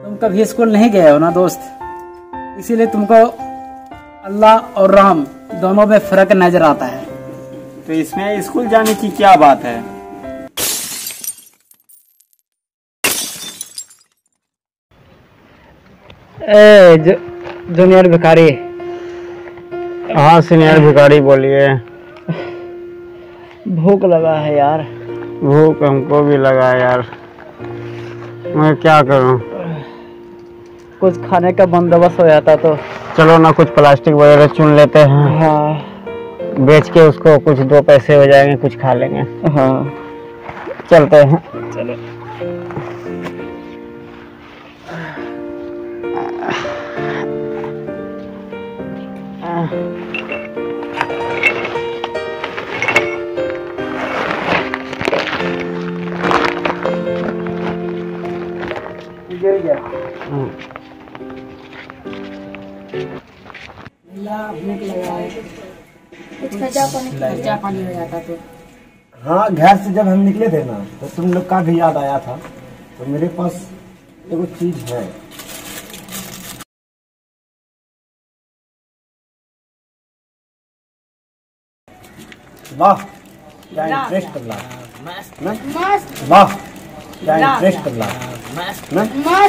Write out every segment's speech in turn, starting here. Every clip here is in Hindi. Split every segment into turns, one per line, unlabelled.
तुम कभी स्कूल नहीं गए हो ना दोस्त, इसीलिए तुमको अल्लाह और राम दोनों में फर्क नजर आता है।
तो इसमें स्कूल जाने की क्या बात है?
जूनियर भिखारी।
हाँ सीनियर भिखारी बोलिए।
भूख लगा है यार।
भूख हमको भी लगा यार, मैं क्या करूं?
कुछ खाने का बंदोबस्त हो जाता तो।
चलो ना कुछ प्लास्टिक वगैरह चुन लेते हैं।
हाँ
बेच के उसको कुछ 2 पैसे हो जाएंगे, कुछ खा लेंगे।
हाँ
चलते हैं।
चलो। गिर गया। भूख लगा है, कुछ खर्चा पानी हो जाता तो।
हाँ घर से जब हम निकले थे ना तो तुम लोग का भी याद आया था, तो मेरे पास एगो चीज है। वाह क्या इंटरेस्ट कर रहा, वाह क्या इंटरेस्ट कर रहा।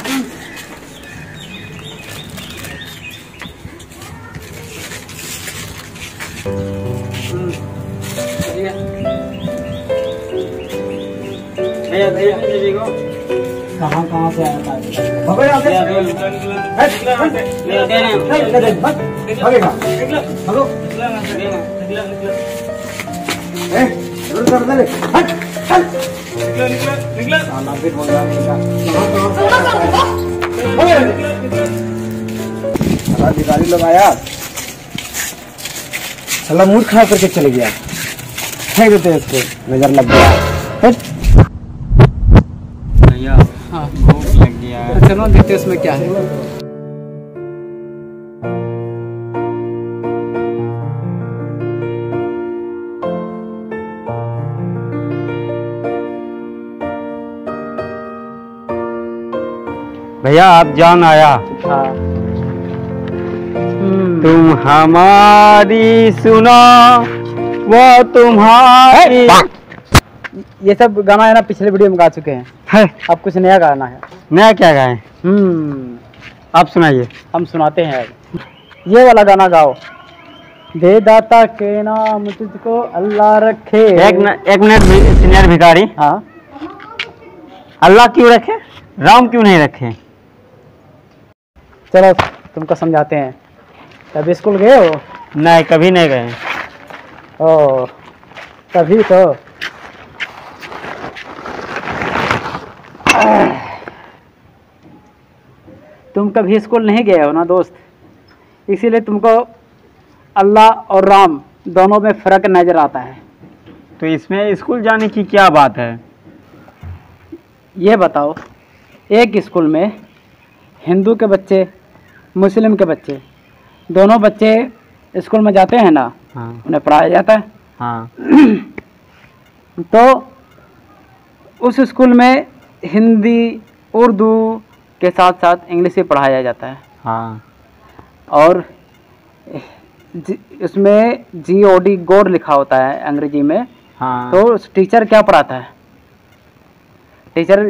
कहाँ कहाँ से आया था?
भिखारी लोग आया, साला मूड खराब करके चले गया। फेंक देते हैं इसको, नजर लग गया।
भैया
हाँ
भूख लग गया है।
चलो देखते हैं उसमें क्या है।
भैया आप जान आया।
हाँ
तुम हमारी सुनो वो तुम्हारी।
ये सब गाना है ना, पिछले वीडियो में गा चुके हैं।
है
अब कुछ नया गाना है।
नया क्या गाए? आप सुनाइए।
हम सुनाते हैं अब। ये वाला गाना गाओ। दे दाता के नाम तुझको अल्लाह रखे।
एक मिनट सीनियर भिखारी।
हाँ
अल्लाह क्यों रखे, राम क्यों नहीं रखे?
चलो तुमको समझाते हैं। कभी स्कूल गए हो?
नहीं कभी नहीं गए।
ओ तभी तो। तुम कभी स्कूल नहीं गए हो ना दोस्त, इसीलिए तुमको अल्लाह और राम दोनों में फर्क नजर आता है।
तो इसमें स्कूल जाने की क्या बात है?
ये बताओ, एक स्कूल में हिंदू के बच्चे, मुस्लिम के बच्चे, दोनों बच्चे स्कूल में जाते हैं ना।
हाँ
उन्हें पढ़ाया जाता है।
हाँ
तो उस स्कूल में हिंदी उर्दू के साथ साथ इंग्लिश भी पढ़ाया जाता है।
हाँ
और इसमें GOD गॉड लिखा होता है अंग्रेजी में।
हाँ
तो टीचर क्या पढ़ाता है? टीचर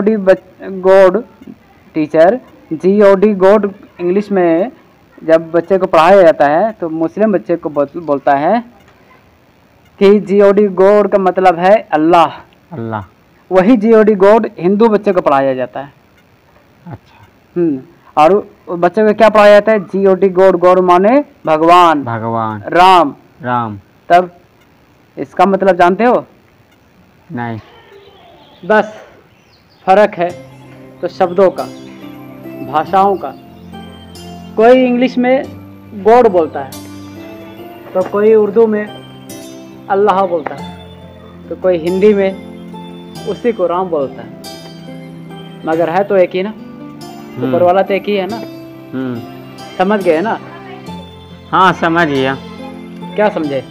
GOD गॉड इंग्लिश में जब बच्चे को पढ़ाया जाता है तो मुस्लिम बच्चे को बोलता है कि GOD गॉड का मतलब है अल्लाह।
अल्लाह।
वही GOD गॉड हिंदू बच्चे को पढ़ाया जाता है।
अच्छा।
और बच्चे को क्या पढ़ाया जाता है? GOD गॉड, गॉड माने भगवान,
भगवान,
राम।
राम।
तब इसका मतलब जानते हो?
नहीं।
बस फर्क है तो शब्दों का, भाषाओं का। कोई इंग्लिश में गॉड बोलता है तो कोई उर्दू में अल्लाह बोलता है, तो कोई हिंदी में उसी को राम बोलता है। मगर है तो एक ही ना, ऊपर वाला तो एक ही है ना। समझ गए ना?
हाँ समझ गया।
क्या समझे?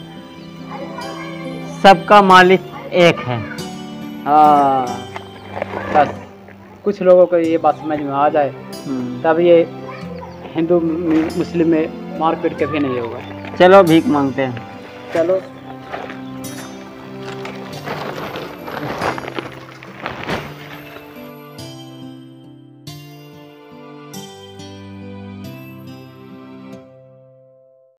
सबका मालिक एक है।
हाँ बस कुछ लोगों को ये बात समझ में आ जाए तब ये हिंदू मुस्लिम में मारपीट कभी नहीं होगा।
चलो भीख मांगते हैं।
चलो।